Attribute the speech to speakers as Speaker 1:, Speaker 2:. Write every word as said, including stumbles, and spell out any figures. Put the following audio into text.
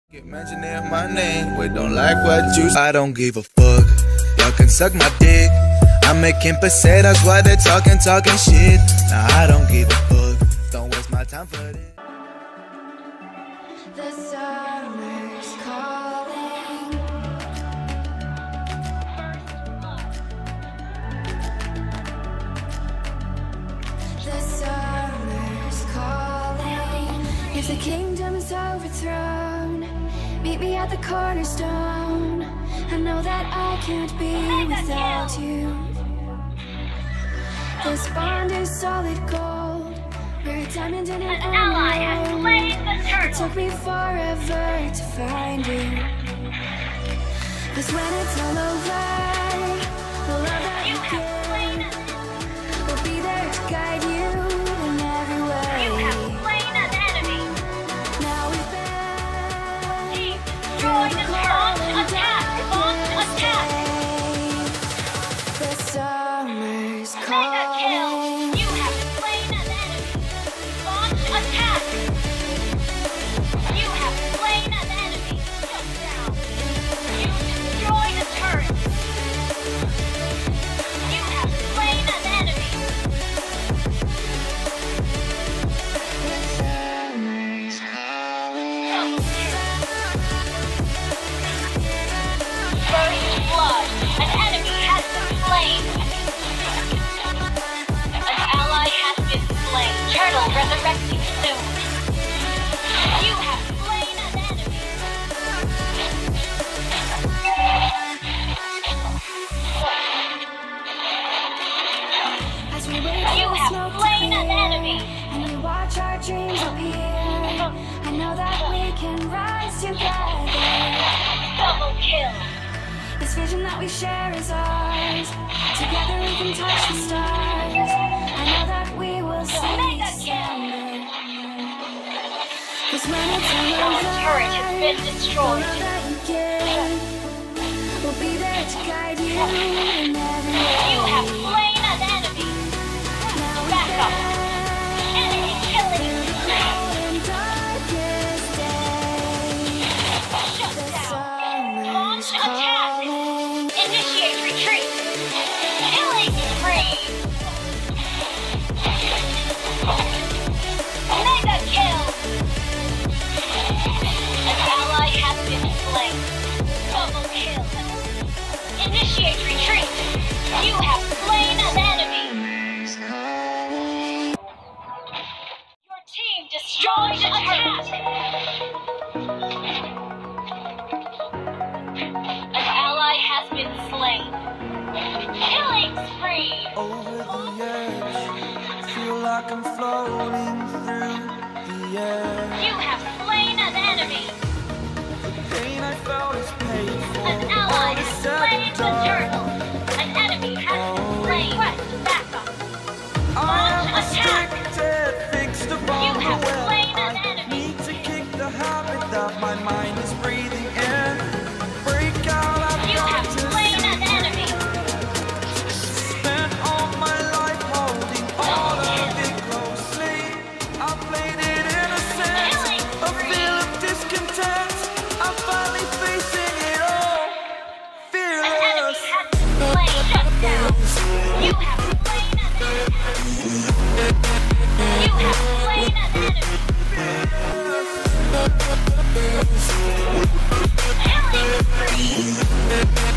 Speaker 1: Keep mentioning my name, we don't like what you say. I don't give a fuck, y'all can suck my dick. I'm making pesetas while they're talking, talking shit. Nah, I don't give a fuck, don't waste my time for this.
Speaker 2: The summer's calling. The summer's calling. If the kingdom is overthrown, meet me at the cornerstone. I know that I can't be without you. This bond is solid gold. We're a diamond in an emerald. It took me forever to find you. Cause when it's all over, the love that you give will be there to guide you in every way.
Speaker 3: You have slain an enemy.
Speaker 2: Now we've been
Speaker 3: Team, destroy the launch attack. Launch attack.
Speaker 2: the summer's
Speaker 3: Mega
Speaker 2: calling.
Speaker 3: kill. You have slain an enemy. Launch attack. You have slain an enemy. Shut down. You destroy the turret. You have slain an enemy. First blood. An enemy has been slain. An ally has been slain. Turtle resurrecting soon. You have slain an enemy.
Speaker 2: As we wait
Speaker 3: You
Speaker 2: for the
Speaker 3: have
Speaker 2: smoke to
Speaker 3: slain an
Speaker 2: clear,
Speaker 3: enemy.
Speaker 2: and we watch our dreams appear, I know that we can rise together.
Speaker 3: Double kill.
Speaker 2: This vision that we share is ours. Together we can touch the stars. I know that we will see
Speaker 3: Mega kill.
Speaker 2: summer. Cause when it's all
Speaker 3: Our
Speaker 2: over,
Speaker 3: turret has been
Speaker 2: the
Speaker 3: destroyed.
Speaker 2: love that you give will be there to guide you in every way.
Speaker 3: You have slain an enemy.
Speaker 2: Now we've
Speaker 3: Back up.
Speaker 2: been
Speaker 3: Enemy killing.
Speaker 2: in darkest days.
Speaker 3: Shut
Speaker 2: The
Speaker 3: down.
Speaker 2: summer's
Speaker 3: Launch attack.
Speaker 2: calling.
Speaker 3: Initiate retreat. Killing spree. Mega kill. An ally has been slain. Double kill. Initiate retreat. You have slain an enemy. Your team destroyed a turret. An ally has been slain. Killing spree.
Speaker 4: Over the edge, feel like I'm floating through the air.
Speaker 3: You have slain an enemy.
Speaker 4: The pain I felt is paid for.
Speaker 3: An ally
Speaker 4: All is
Speaker 3: has
Speaker 4: said
Speaker 3: slain
Speaker 4: and
Speaker 3: the
Speaker 4: done.
Speaker 3: turtle. An enemy has been slain. Request backup.
Speaker 4: I am
Speaker 3: Launch attack.
Speaker 4: restricted, fixed upon
Speaker 3: You
Speaker 4: the
Speaker 3: have
Speaker 4: web.
Speaker 3: slain an
Speaker 4: I
Speaker 3: enemy.
Speaker 4: need to kick the habit that my mind is breathing in. Break out, I've
Speaker 3: You
Speaker 4: got
Speaker 3: have
Speaker 4: to
Speaker 3: slain an enemy.
Speaker 4: spend all my life holding all of it closely. I played it innocent, a feel of discontent. I'm finally facing it all,
Speaker 3: An enemy
Speaker 4: fearless.
Speaker 3: has been slain. Shut down. You have slain an enemy. You have slain an enemy. Killing spree.